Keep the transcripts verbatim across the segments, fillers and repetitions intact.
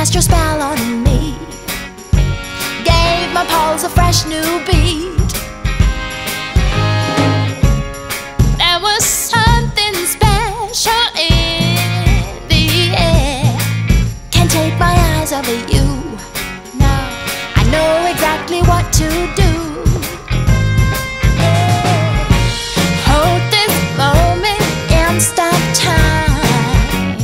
cast your spell on me, gave my pulse a fresh new beat. There was something special in the air. Can't take my eyes off of you. No, I know exactly what to do. Hold this moment and stop time.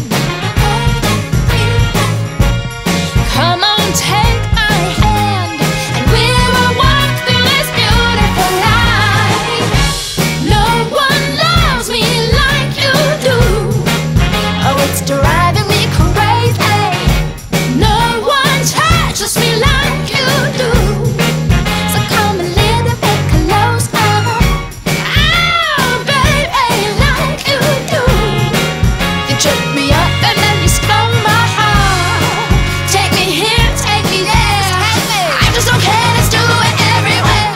Come on, take my hand, and we will walk through this beautiful life. No one loves me like you do. Oh, it's driving me crazy. No one touches me like you do. So come a little bit closer. Oh, baby, like you do. You trip me up and then you stole my heart. Take me here, take me there. I just don't care, let's do it everywhere.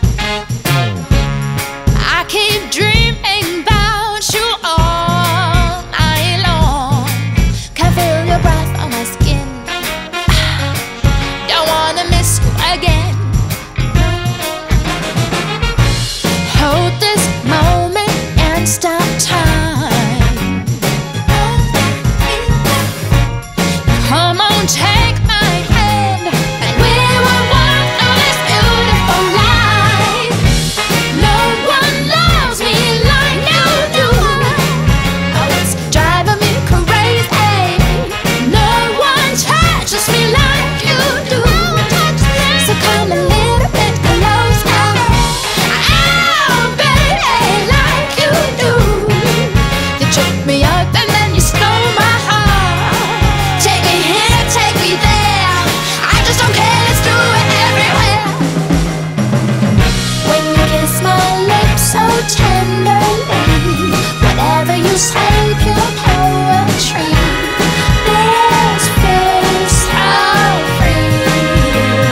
I keep dreaming about you all night long. Can feel your breath on my skin. Don't wanna miss you again. Hold this moment and stop time. Come on, take my hand, and we will walk through this beautiful life. No one loves me like you do. Oh, it's driving me crazy. No one touches me like you do. So come a little bit closer. Oh, baby, like you do. You tripped me up and then you stole my heart. Take me here, take me there. I just don't care, let's do it everywhere. When you kiss my lips so tenderly, whatever you say, pure poetry. This feels so free.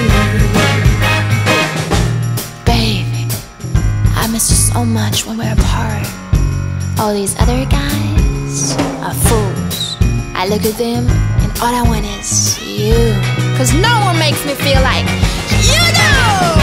Baby, I miss you so much when we're apart. All these other guys are fools. I look at them and all I want is you. Cause no one makes me feel like you do.